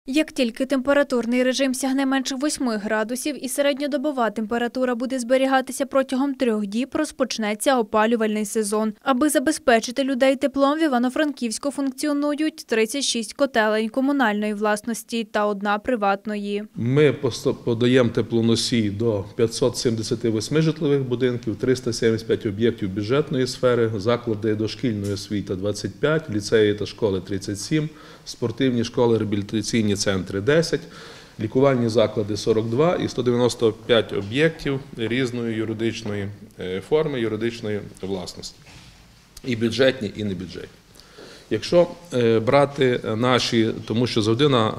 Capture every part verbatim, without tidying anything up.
Як тільки температурний режим сягне менше восьми градусів і середньодобова температура буде зберігатися протягом трьох діб, розпочнеться опалювальний сезон. Аби забезпечити людей теплом, в Івано-Франківську функціонують тридцять шість котелень комунальної власності та одна приватної. Ми подаємо теплоносій до п'ятсот сімдесят вісім житлових будинків, триста сімдесят п'ять об'єктів бюджетної сфери, заклади дошкільної освіти – двадцять п'ять, ліцеї та школи – тридцять сім, спортивні школи, реабілітаційні центри – десять, лікувальні заклади – сорок два і сто дев'яносто п'ять об'єктів різної юридичної форми, юридичної власності. І бюджетні, і небюджетні. Якщо брати наші, тому що завжди на,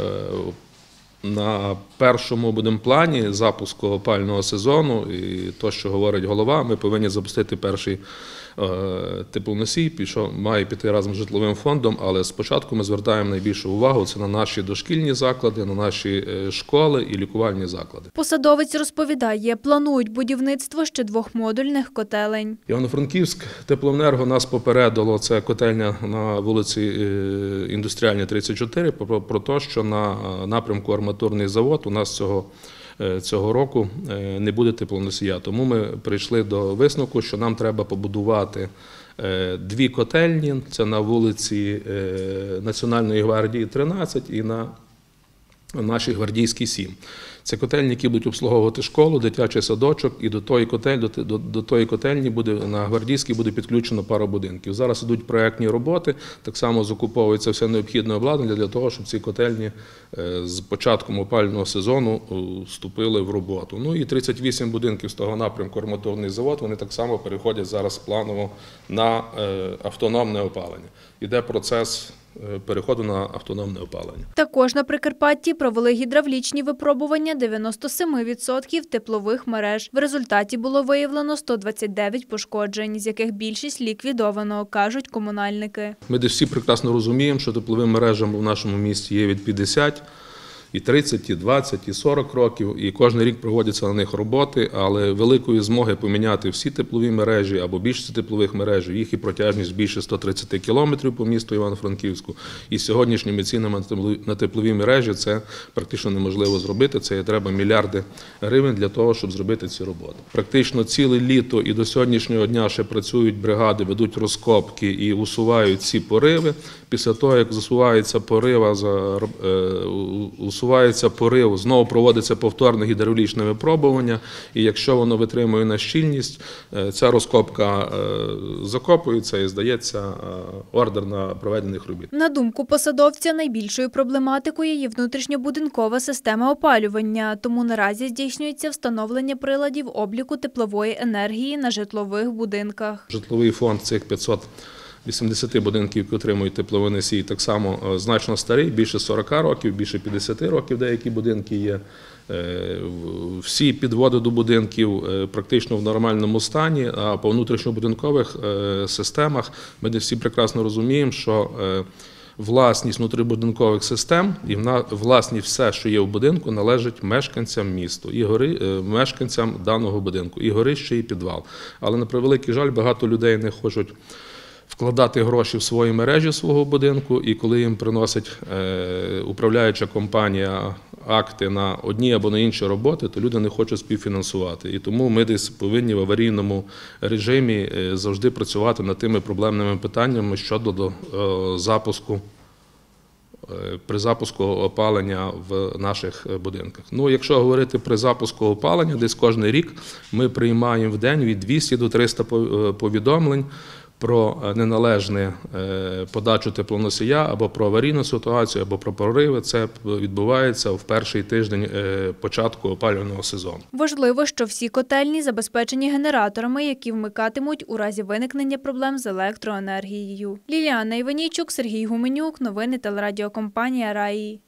на першому будемо плані запуску опалювального сезону, і то, що говорить голова, ми повинні запустити перший теплоносій, що має піти разом з житловим фондом, але спочатку ми звертаємо найбільшу увагу це на наші дошкільні заклади, на наші школи і лікувальні заклади. Посадовець розповідає, планують будівництво ще двох модульних котелень. Івано-Франківськ теплоенерго нас попередило, це котельня на вулиці Індустріальній, тридцять чотири, про, про те, що на напрямку арматурний завод у нас цього Цього року не буде теплоносія. Тому ми прийшли до висновку, що нам треба побудувати дві котельні. Це на вулиці Національної гвардії, тринадцять, і на нашій Гвардійській, сім. Це котельні, які будуть обслуговувати школу, дитячий садочок, і до тої котельні, до, до тої котельні буде, на Гвардійській буде підключено пара будинків. Зараз ідуть проєктні роботи, так само закуповується все необхідне обладнання для того, щоб ці котельні з початком опалювального сезону вступили в роботу. Ну і тридцять вісім будинків з того напрямку арматурний завод, вони так само переходять зараз планово на автономне опалення. Іде процес переходу на автономне опалення. Також на Прикарпатті провели гідравлічні випробування дев'яноста семи відсотків теплових мереж. В результаті було виявлено сто двадцять дев'ять пошкоджень, з яких більшість ліквідовано, кажуть комунальники. Ми десь всі прекрасно розуміємо, що тепловим мережам в нашому місті є від п'ятдесят, і тридцять, і двадцять, і сорок років, і кожен рік проводяться на них роботи, але великої змоги поміняти всі теплові мережі або більшість теплових мереж, їх і протяжність більше ста тридцяти кілометрів по місту Івано-Франківську, і сьогоднішніми цінами на теплові мережі це практично неможливо зробити, це треба мільярди гривень для того, щоб зробити ці роботи. Практично ціле літо і до сьогоднішнього дня ще працюють бригади, ведуть розкопки і усувають ці пориви. Після того, як засувається порива, усувається порив, знову проводиться повторне гідравлічне випробування, і якщо воно витримує на щільність, ця розкопка закопується і здається ордер на проведених робіт. На думку посадовця, найбільшою проблематикою є внутрішньобудинкова система опалювання, тому наразі здійснюється встановлення приладів обліку теплової енергії на житлових будинках. Житловий фонд цих п'ятсот вісімдесят будинків, які отримують тепловий носій, так само значно старий, більше сорока років, більше п'ятдесяти років деякі будинки є. Всі підводи до будинків практично в нормальному стані, а по внутрішньобудинкових системах ми всі прекрасно розуміємо, що власність внутрібудинкових систем і власність все, що є в будинку, належить мешканцям місту, і гори, мешканцям даного будинку, і горище, і підвал. Але, на превеликий жаль, багато людей не хочуть вкладати гроші в свої мережі свого будинку, і коли їм приносить е, управляюча компанія акти на одні або на інші роботи, то люди не хочуть співфінансувати. І тому ми десь повинні в аварійному режимі завжди працювати над тими проблемними питаннями щодо до, е, запуску, е, при запуску опалення в наших будинках. Ну, якщо говорити при запуску опалення, десь кожен рік ми приймаємо в день від двохсот до трьохсот повідомлень про неналежну подачу теплоносія або про аварійну ситуацію, або про прориви. Це відбувається в перший тиждень початку опалювального сезону. Важливо, що всі котельні забезпечені генераторами, які вмикатимуть у разі виникнення проблем з електроенергією. Ліліана Іванійчук, Сергій Гуменюк. Новини телерадіокомпанія «Раї».